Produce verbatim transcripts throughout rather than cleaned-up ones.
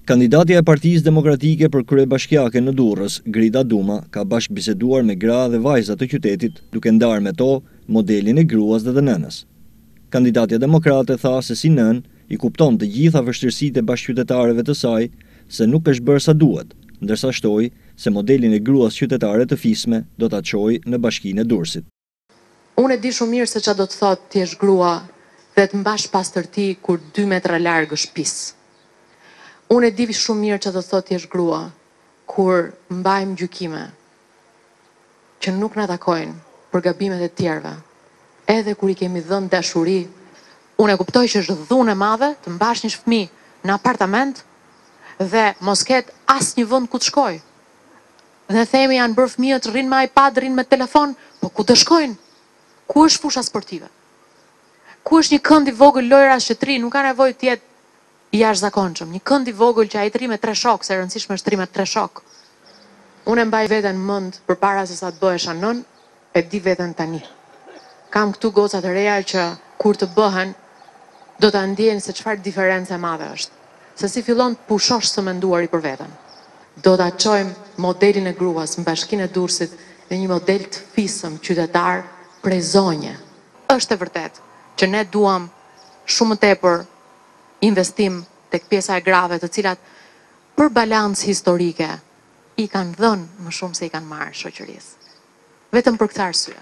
Kandidatja e Partisë Demokratike për kryebashkiake në Durrës, Duma, ka bashkë biseduar me gra dhe vajza të qytetit, duke ndarë me to modelin e gruas dhe të nënës. Kandidatja demokrate tha se si nën i kupton të gjitha vështirësitë e bashkëqytetarëve të saj se nuk është bërë sa duhet, ndërsa shtoi se modelin e gruas qytetare të fisme do ta çojë në Bashkinë e Durrësit. Unë e di shumë mirë se çfarë do të thotë ti je grua dhe të mbash pastërti kur dy metra larg është shtëpisë. Unë e di shumë mirë që do të thotë ti je grua kur mbajmë gjykime që nuk na takojnë për gabimet e tjerëve. Edhe kur i kemi dhënë dashuri, unë e kuptoj që është dhunë e madhe të mbash një fëmijë në apartament dhe mos ketë asnjë vend ku të shkojë. Dhe themi janë bërë fëmijët rrinë me iPad, rrinë me telefon, po ku të shkojnë? Ku është fusha sportive? Ku është një kënd i vogël lojrash që tri, nuk ka nevojë të jetë i jashtëzakonshëm. Një kënd i vogël që ai tri me tre shok, se e rëndësishme është tri me tre shok. Unë e mbaj veten mend përpara se sa të bëhesha nën, e di veten tani. Kam këtu goca të reja që kur të bëhen do ta ndjejnë se çfarë diferencë e madhe është. Se si fillon të pushosh së menduari për veten. Do ta çojmë modelin e gruas në Bashkinë e Durrësit dhe një model të fisëm qytetar prej zonje. Është e vërtetë që ne duam shumë tepër investim tek pjesa e grave, të cilat për balancë historike i kanë dhënë më shumë se i kanë marrë shoqërisë. Vetëm për këtë arsye.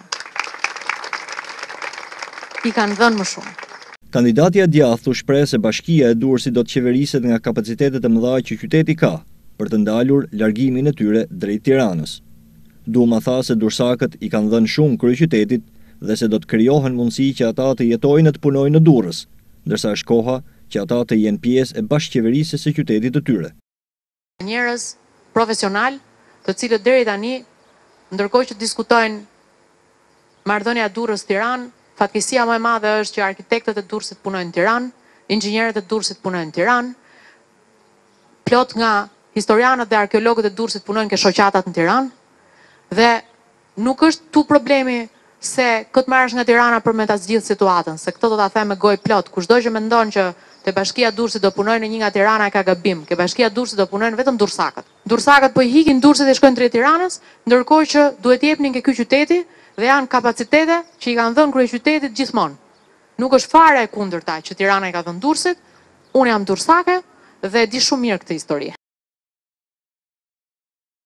I kanë dhënë më shumë. Kandidatja e djathtë u shpreh se Bashkia e Durrësit do të qeveriset nga kapacitetet e mëdha që qyteti ka për të ndalur largimin e tyre drejt Tiranës. Duma tha se durrsakët i kanë dhënë shumë kryeqytetit dhe se do të krijohen mundësi që ata të jetojnë dhe të punojnë në Durrës, ndërsa është koha që ata të jenë pjesë e bashkëqeverisjes së qytetit të tyre. Njerëz profesional, të cilët deri tani, ndërkohë që diskutojnë marrëdhënia Durrës-Tiranë, fatkeqësia më e madhe është që arkitektët e Durrësit punojnë në Tiranë, inxhinierët e Durrësit punojnë në Tiranë, plot nga historianët dhe arkeologët e Durrësit punojnë ke shoqatat në Tiranë, dhe nuk është tu problemi se këtë marrësh nga Tirana për me ta zgjidhur situatën, se këtë do ta them me gojë plot. Kushdo që mendon që te Bashkia e Durrësit do punojnë në një nga Tirana e ka gabim. Ke Bashkia e Durrësit do punojnë vetëm durrsakët. Durrsakët po i hikin Durrësit e shkojnë drejt Tiranës, ndërkohë që duhet i jepnin ke ky qyteti dhe janë kapacitete që i kanë dhënë kryeqytetit gjithmonë. Nuk është fare e kundërta që Tirana i ka dhënë Durrësit. Unë jam durrsake dhe di shumë mirë këtë histori.